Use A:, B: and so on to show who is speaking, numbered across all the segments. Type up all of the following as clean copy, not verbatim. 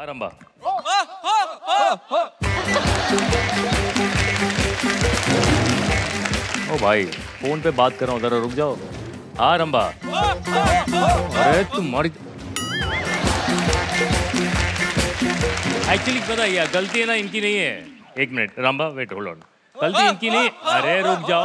A: आरंभा। ओ भाई फोन पे बात कर रहा हूँ, जरा रुक जाओ। आरंभा। अरे तुम्हारी एक्चुअली पता है गलती है ना इनकी नहीं है। एक minute Rambha, wait hold on. गलती इनकी नहीं। अरे रुक जाओ,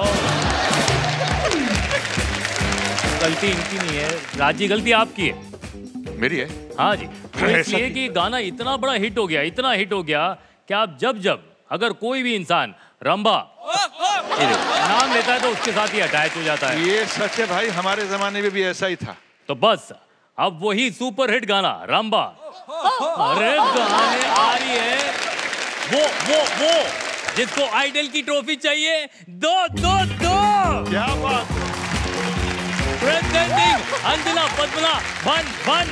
A: गलती इनकी नहीं है राजी, गलती आपकी है।
B: मेरी है?
A: हाँ जी। तो इसलिए कि गाना इतना बड़ा हिट हो गया, इतना हिट हो गया कि आप जब अगर कोई भी इंसान रंबा नाम लेता है तो उसके साथ ही अटैच हो जाता है।
B: ये सच है भाई, हमारे जमाने में भी ऐसा ही था।
A: तो बस अब वही सुपर हिट गाना रंबा। अरे गाने आ रही है वो जिसको आइडल की ट्रॉफी चाहिए। दो
B: क्या बात।
A: प्रेजेंटिंग अंजना पद्मना भन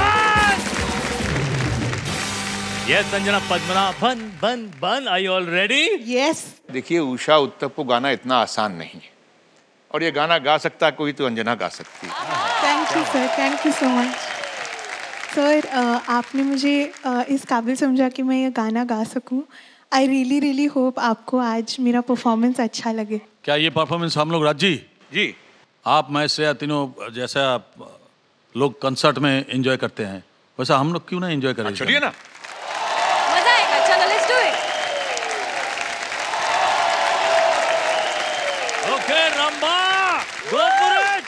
A: yes Sanjana Padmanabhan. Are you all ready?
C: Yes.
B: देखिए उषा उत्तप को गाना इतना आसान नहीं है, और ये गाना गा सकता कोई तो अंजना गा सकती है।
C: Thank you sir, thank you so much sir. आपने मुझे इस काबिल समझा कि मैं ये गाना गा सकूं। आई रियली होप आपको आज मेरा परफॉर्मेंस अच्छा लगे।
D: क्या ये परफॉर्मेंस हम लोग राजी
B: जी,
D: आप मैं श्रेया तीनों जैसा लोग कंसर्ट में एंजॉय करते हैं वैसा हम लोग क्यों ना एंजॉय करें?
B: चलिए ना,
E: मजा आएगा। चलो let's do it.
A: Okay Rambha, go for it.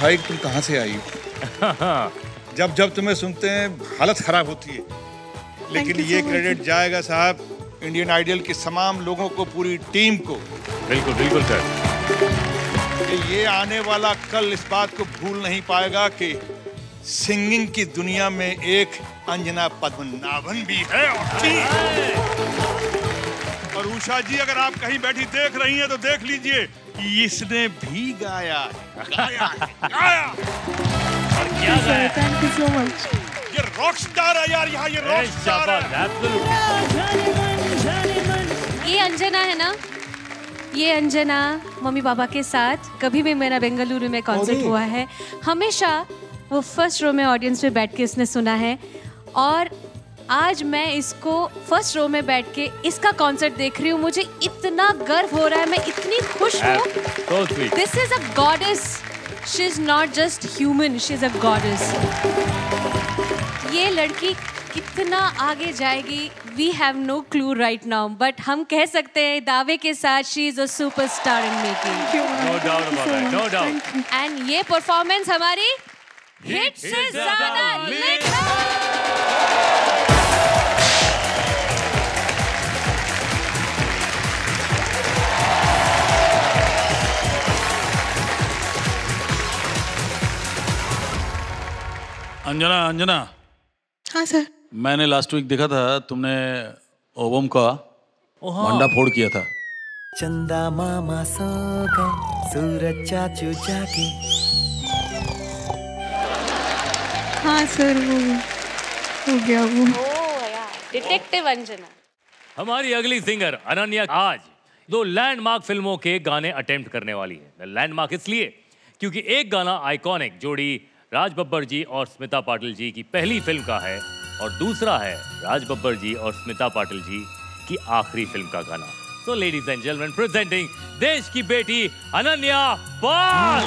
B: भाई तुम कहाँ से आई हो? जब जब तुम्हें सुनते हैं हालत खराब होती है, लेकिन ये क्रेडिट जाएगा साहब इंडियन आइडल के तमाम लोगों को, पूरी टीम को।
A: बिल्कुल बिल्कुल सर।
B: कि ये आने वाला कल इस बात को भूल नहीं पाएगा कि सिंगिंग की दुनिया में एक अंजना पद्मनाभन भी है और उषा जी अगर आप कहीं बैठी देख रही हैं तो देख लीजिए इसने भी गाया और क्या गाया।
C: Thank you so much.
B: ये रॉक स्टार है यार, यहाँ ये रॉक स्टार है।
E: ये अंजना है ना, ये अंजना मम्मी पापा के साथ कभी भी मेरा बेंगलुरु में कॉन्सर्ट हुआ है, हमेशा वो फर्स्ट रो में ऑडियंस में बैठ के इसने सुना है और आज मैं इसको फर्स्ट रो में बैठ के इसका कॉन्सर्ट देख रही हूँ। मुझे इतना गर्व हो रहा है, मैं इतनी खुश हूँ। This is a goddess, she is not just human, she is a goddess. ये लड़की कितना आगे जाएगी we have no clue right now, but हम कह सकते हैं दावे के साथ she is a superstar in making.
A: No doubt about that, no doubt.
E: And ये परफॉर्मेंस हमारी हिट से ज्यादा लिखा।
D: अंजना, अंजना।
C: हाँ सर।
D: मैंने लास्ट वीक देखा था तुमने ओबम का मंडा फोड़ किया था।
F: चंदा मामा सो गए, सूरज चाचू जाके।
C: हाँ सर, वो हो गया वो।
E: डिटेक्टिव अंजना।
A: हमारी अगली सिंगर अनन्या आज 2 लैंडमार्क फिल्मों के गाने अटेम्प्ट करने वाली है। लैंडमार्क इसलिए क्योंकि एक गाना आइकॉनिक जोड़ी राज बब्बर जी और स्मिता पाटिल जी की पहली फिल्म का है और दूसरा है राज बब्बर जी और स्मिता पाटिल जी की आखिरी फिल्म का गाना। So ladies and gentlemen, presenting देश की बेटी अनन्या पाल।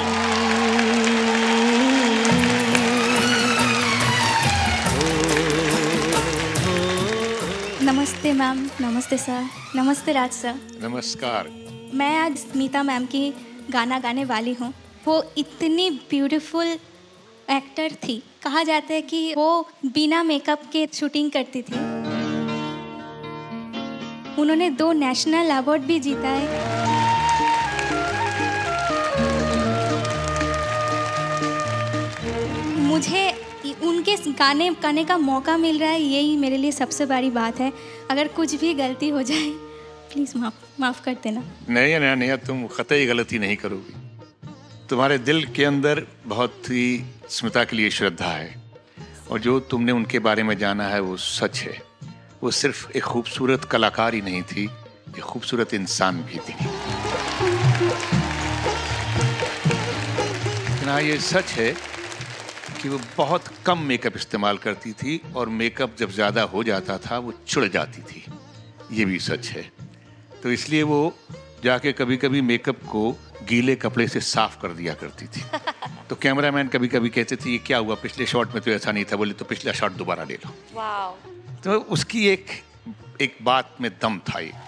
G: नमस्ते मैम, नमस्ते सर, नमस्ते राज सर।
B: नमस्कार।
G: मैं आज स्मिता मैम की गाना गाने वाली हूँ। वो इतनी ब्यूटीफुल एक्टर थी, कहा जाता है कि वो बिना मेकअप के शूटिंग करती थी। उन्होंने 2 नेशनल अवार्ड भी जीता है। मुझे उनके गाने गाने का मौका मिल रहा है, यही मेरे लिए सबसे बड़ी बात है। अगर कुछ भी गलती हो जाए प्लीज़ माफ़ कर देना।
B: नहीं नहीं नहीं, तुम कतई गलती नहीं करोगी। तुम्हारे दिल के अंदर बहुत ही स्मिता के लिए श्रद्धा है और जो तुमने उनके बारे में जाना है वो सच है। वो सिर्फ एक खूबसूरत कलाकार ही नहीं थी, एक खूबसूरत इंसान भी थी। ना ये सच है कि वो बहुत कम मेकअप इस्तेमाल करती थी और मेकअप जब ज़्यादा हो जाता था वो चुड़ जाती थी, ये भी सच है। तो इसलिए वो जाके कभी कभी मेकअप को गीले कपड़े से साफ कर दिया करती थी। तो कैमरामैन कभी कभी कहते थे ये क्या हुआ, पिछले शॉट में तो ऐसा नहीं था। बोले तो पिछला शॉट दोबारा ले लो।
E: वाओ।
B: तो उसकी एक बात में दम था। ये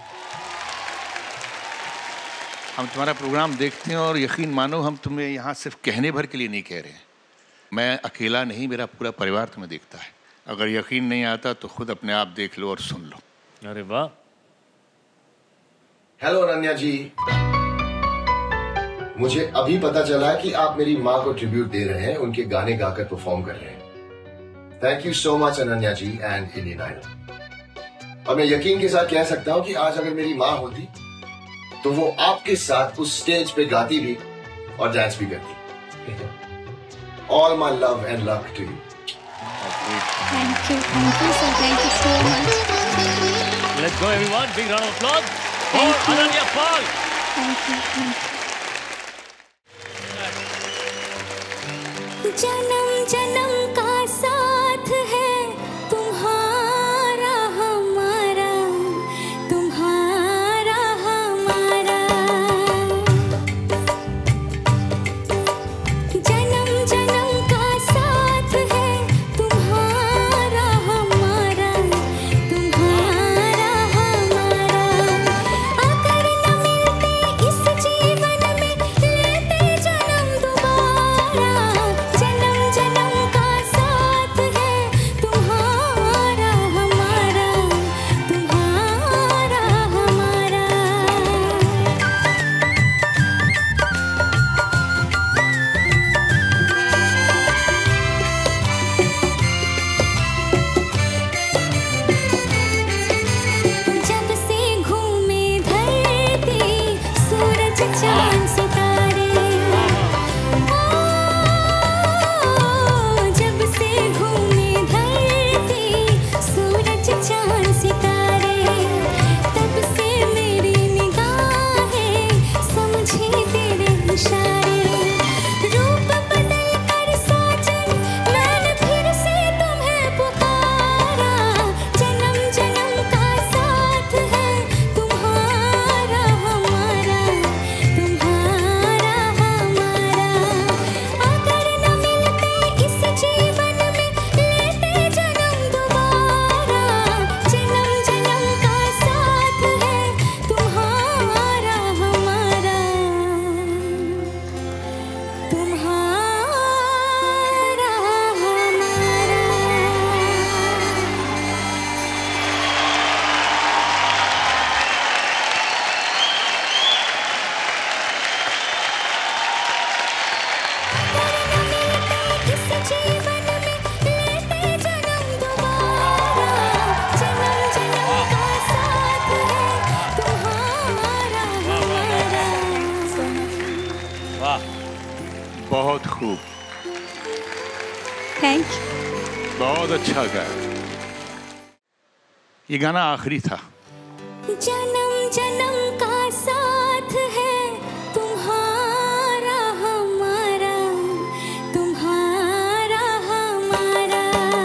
B: हम तुम्हारा प्रोग्राम देखते हैं और यकीन मानो हम तुम्हें यहाँ सिर्फ कहने भर के लिए नहीं कह रहे हैं। मैं अकेला नहीं, मेरा पूरा परिवार तुम्हें देखता है। अगर यकीन नहीं आता तो खुद अपने आप देख लो और सुन लो।
A: अरे वाह।
H: हेलो अनन्या जी, मुझे अभी पता चला कि आप मेरी माँ को ट्रिब्यूट दे रहे हैं, उनके गाने गाकर परफॉर्म कर रहे हैं। Thank you so much Ananya ji and Indian Idol. और मैं यकीन के साथ कह सकता हूँ कि आज अगर मेरी माँ होती तो वो आपके साथ उस स्टेज पे गाती भी और डांस भी करती। All my love and luck to you.
G: Thank you sir, thank you so much.
A: Let's go everyone, big round of applause for Ananya Pal.
G: Thank you. जन्म जन्म का साथ है तुम्हारा हमारा, तुम्हारा हमारा। जन्म जन्म का साथ है तुम्हारा हमारा, तुम्हारा हमारा। अगर न मिलते इस जीवन में लेते जन्म दोबारा।
B: बहुत खूब,
G: थैंक यू।
B: बहुत अच्छा गाया। ये गाना आखिरी था।
G: जन्म जन्म का साथ है तुम्हारा हमारा, तुम्हारा हमारा।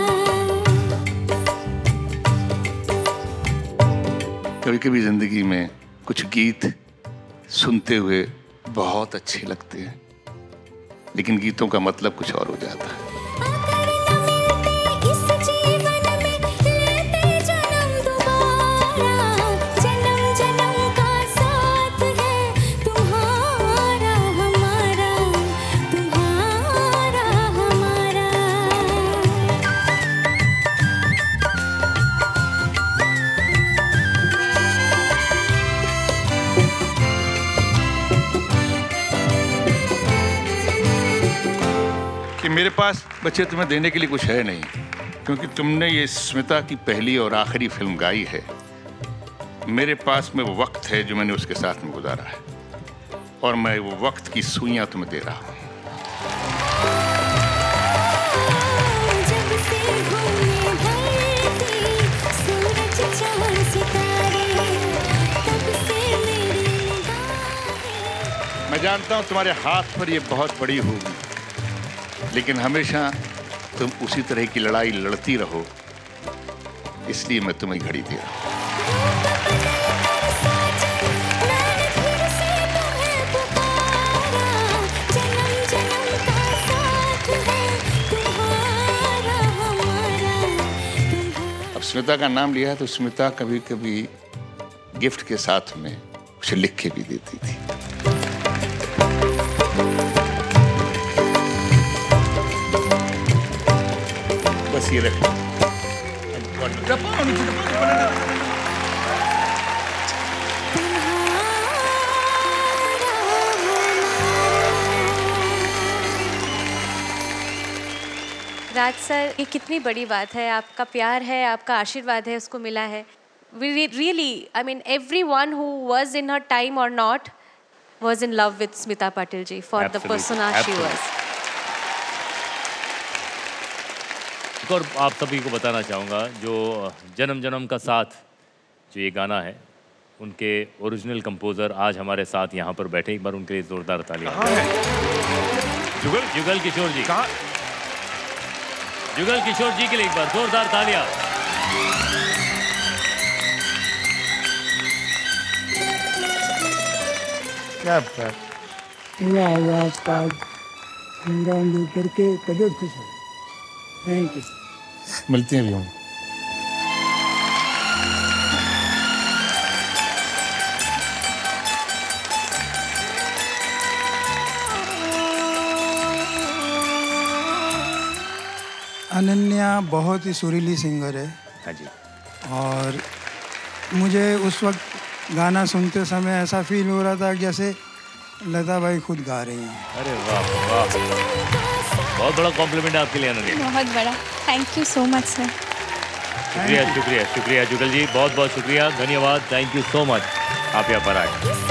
B: कभी कभी जिंदगी में कुछ गीत सुनते हुए बहुत अच्छे लगते हैं, लेकिन गीतों का मतलब कुछ और हो जाता है। कि मेरे पास बच्चे तुम्हें देने के लिए कुछ है नहीं, क्योंकि तुमने ये स्मिता की पहली और आखिरी फिल्म गाई है। मेरे पास में वो वक्त है जो मैंने उसके साथ में गुजारा है, और मैं वो वक्त की सुइयां तुम्हें दे रहा हूँ। मैं जानता हूँ तुम्हारे हाथ पर ये बहुत बड़ी होगी, लेकिन हमेशा तुम उसी तरह की लड़ाई लड़ती रहो, इसलिए मैं तुम्हें घड़ी दे रहा हूं। अब स्मिता का नाम लिया है तो स्मिता कभी कभी गिफ्ट के साथ में उसे लिख के भी देती थी। बस ये रख।
E: राज सर, ये कितनी बड़ी बात है, आपका प्यार है, आपका आशीर्वाद है, उसको मिला है। Really, I mean, everyone who was in her time or not was in love with Smita Patil ji for the persona she was.
A: और आप सभी को बताना चाहूँगा, जो जन्म जन्म का साथ जो ये गाना है, उनके ओरिजिनल कंपोजर आज हमारे साथ यहाँ पर बैठे। एक बार उनके लिए जोरदार तालियां। जुगल किशोर जी। कहाँ? जुगल किशोर जी के लिए एक बार जोरदार तालियां।
B: क्या बात।
I: करके तबीयत खुश है। Thank you.
B: मिलते हैं भी हम।
I: अनन्या बहुत ही सुरीली सिंगर है।
A: हाँ जी।
I: और मुझे उस वक्त गाना सुनते समय ऐसा फील हो रहा था जैसे लता भाई खुद गा रही हैं।
A: अरे वाह वाह, बहुत बड़ा कॉम्प्लीमेंट है आपके लिए अनन्या।
G: बहुत बड़ा, thank you so much sir.
A: शुक्रिया शुक्रिया शुक्रिया जुगल जी, बहुत बहुत शुक्रिया, धन्यवाद, थैंक यू सो मच, आप यहाँ पर आए।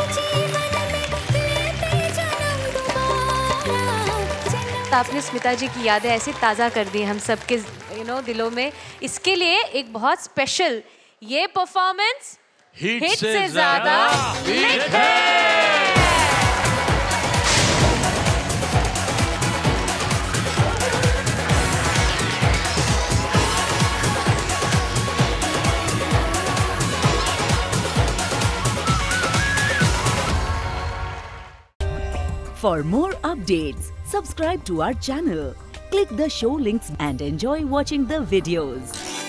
E: आपने स्मिता जी की यादें ऐसे ताज़ा कर दी हम सबके दिलों में। इसके लिए एक बहुत स्पेशल ये परफॉर्मेंस
D: हिट
E: से ज़्यादा हिट है।
J: For more updates, subscribe to our channel, click the show links and enjoy watching the videos.